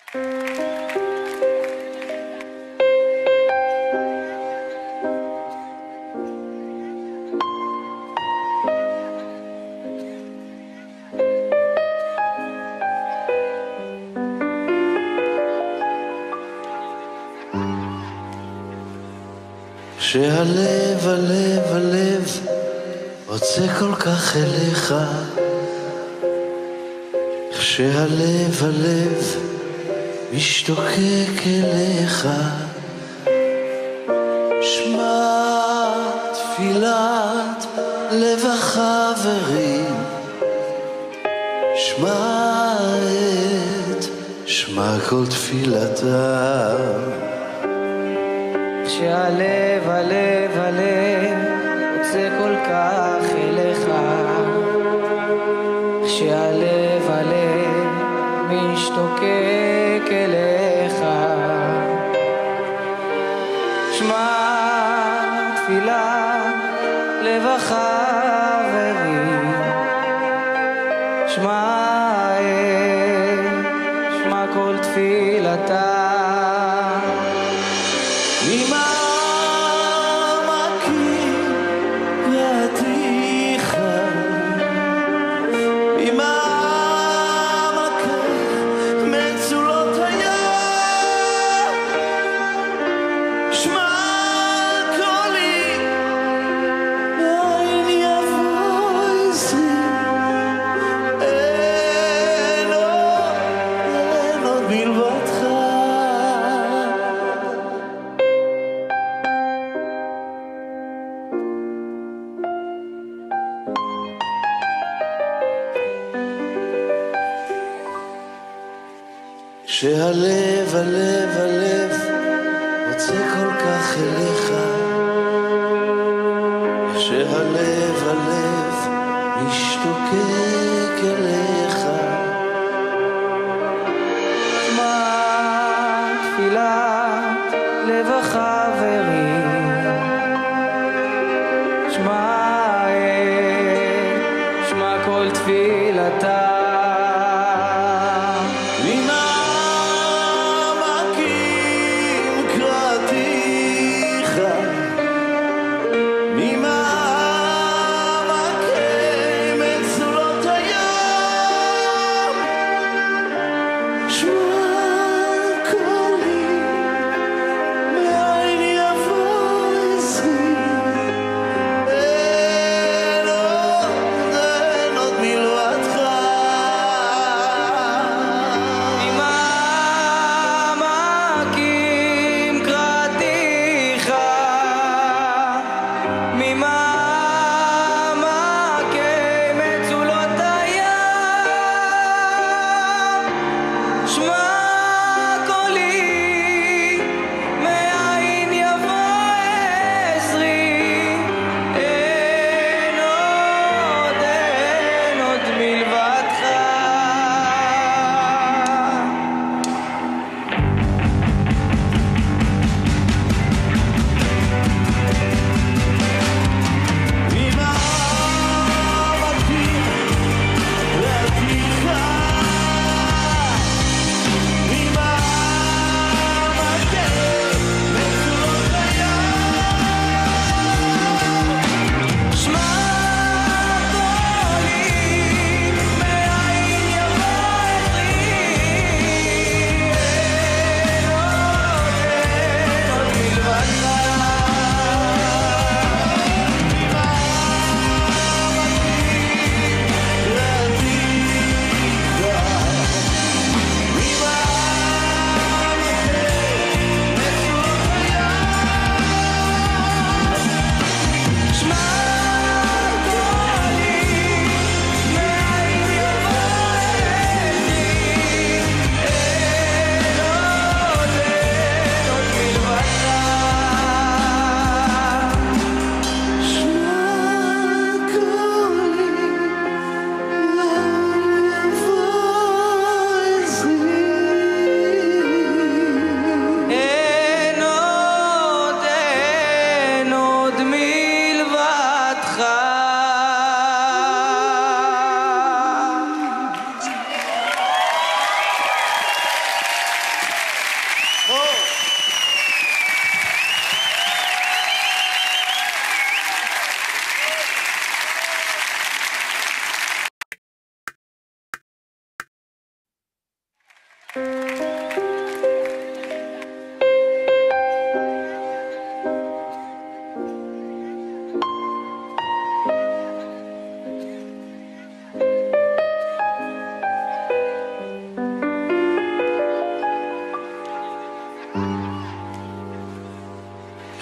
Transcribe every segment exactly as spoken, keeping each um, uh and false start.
שהלב, הלב, הלב רוצה כל כך אליך, שהלב, הלב משתוקק אליך. שמע תפילת לב החברים, שמע את, שמע כל תפילתם. שהלב, הלב, הלב רוצה כל כך אליך, שהלב, הלב משתוקק אליך. שמע תפילה לב החברים, שמע את, שמע כל תפילתה. שהלב, הלב, הלב רוצה כל כך אליך, שהלב, הלב משתוקק אליך. שמע תפילת לב החברים, שמע את, שמע כל תפילתה. אין עוד מלבדך.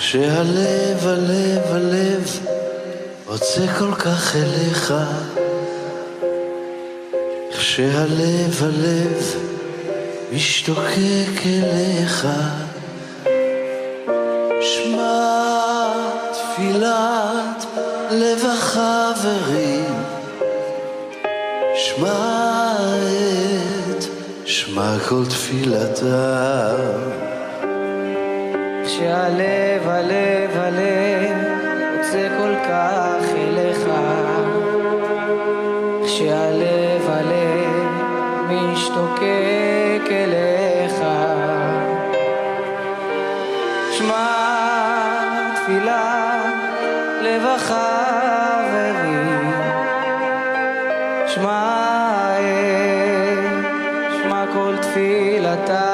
שהלב, הלב, הלב רוצה כל כך אליך, שהלב, הלב משתוקק אליך. שמע תפילת לב החברים, שמע את, שמע כל תפילתם. שהלב, הלב, הלב רוצה כל כך אליך, שהלב, הלב משתוקק אליך. שמע תפילה לב החברים, שמע את, שמע כל תפילתה.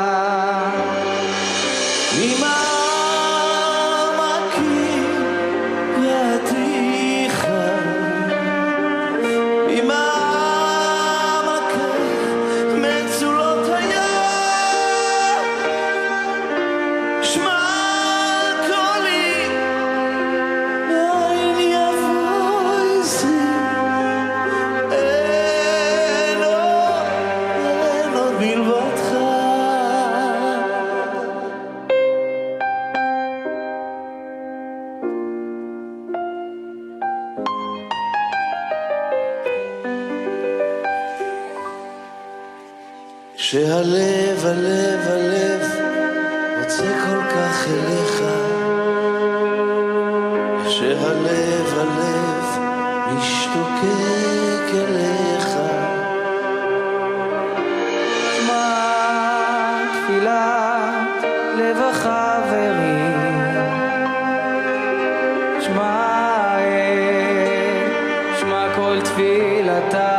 שהלב, הלב, הלב רוצה כל כך אליך, שהלב, הלב משתוקק אליך. שמע תפילת לב החברים, שמע את, שמע כל תפילתה.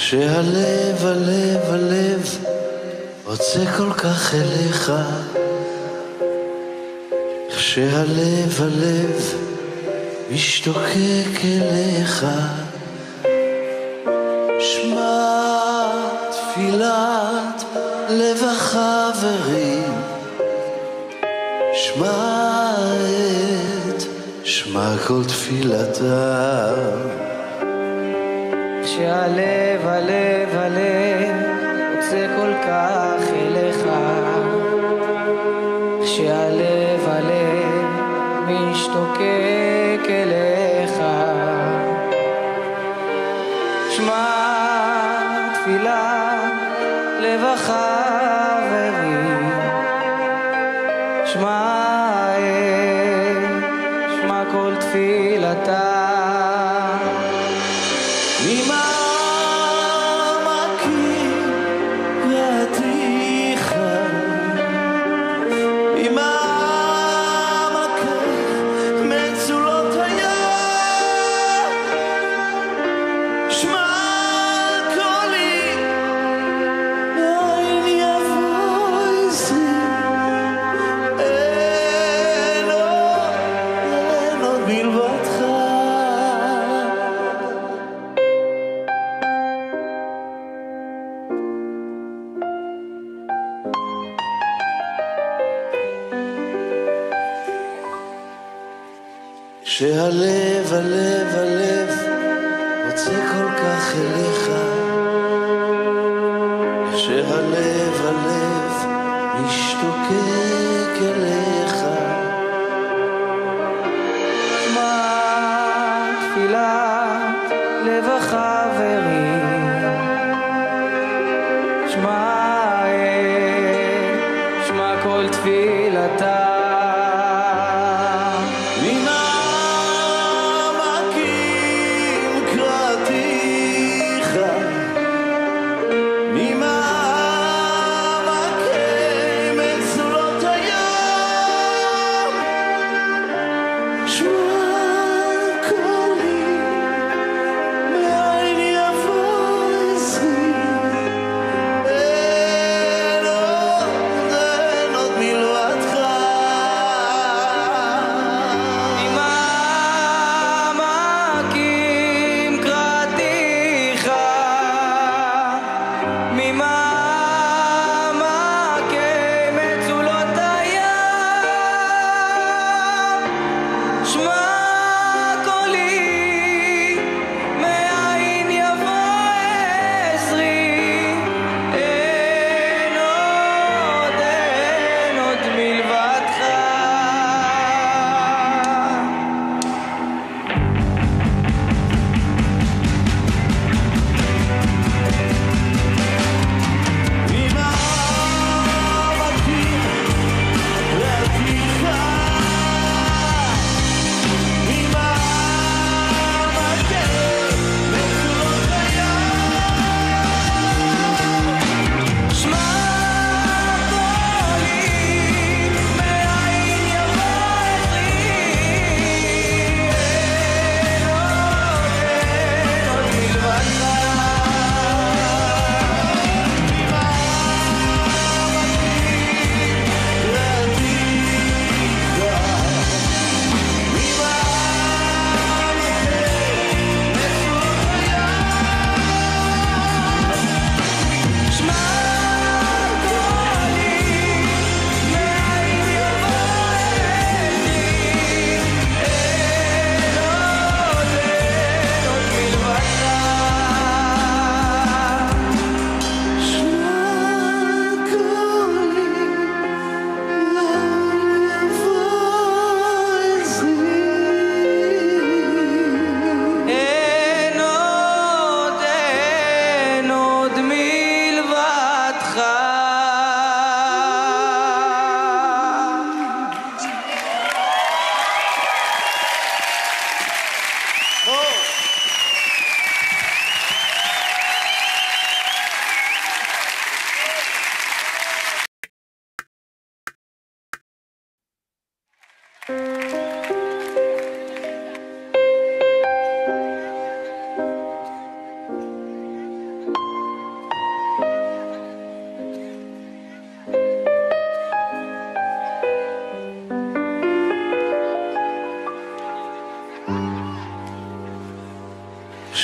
כשהלב, הלב, הלב רוצה כל כך אליך, כשהלב, הלב משתוקק אליך, שמע תפילת לב החברים, שמע את, שמע כל תפילתם. כשהלב, הלב, הלב רוצה כל כך אליך, כשהלב, הלב משתוקק אליך, שמע תפילה לב החברים, שמע את, שמע כל תפילתה. כשהלב, הלב, הלב רוצה כל כך אליך, כשהלב, הלב משתוקק אליך, שמע תפילת לב החברים, שמע את, שמע כל תפילתה. אין עוד, אין עוד מלבדך.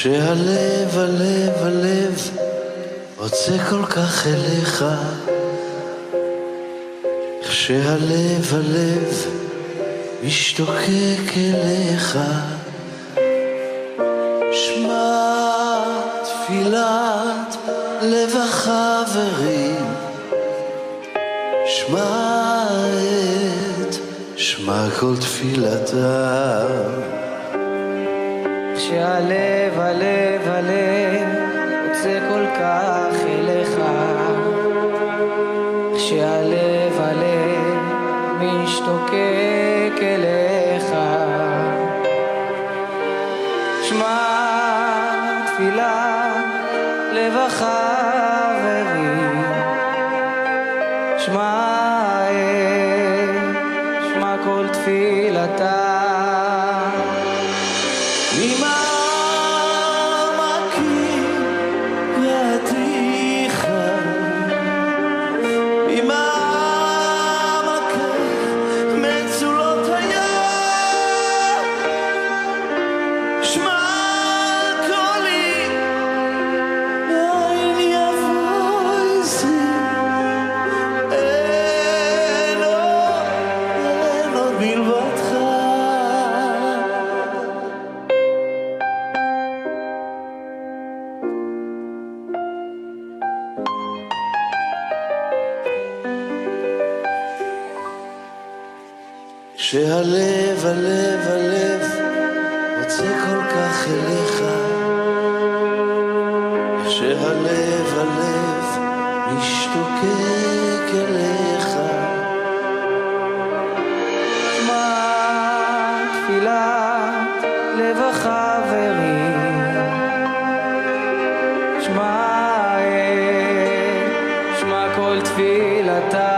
כשהלב, הלב, הלב רוצה כל כך אליך, כשהלב, הלב משתוקק אליך, שמע תפילת לב החברים, שמע את, שמע כל תפילתם. כשהלב, הלב, הלב רוצה כל כך אליך, כשהלב, הלב משתוקק אליך, שמע תפילה לב החברים, שמע את, שמע כל תפילתה. כשהלב, הלב, הלב רוצה כל כך אליך, כשהלב, הלב משתוקק אליך, שמע תפילת לב החברים, שמע את, שמע כל תפילתה.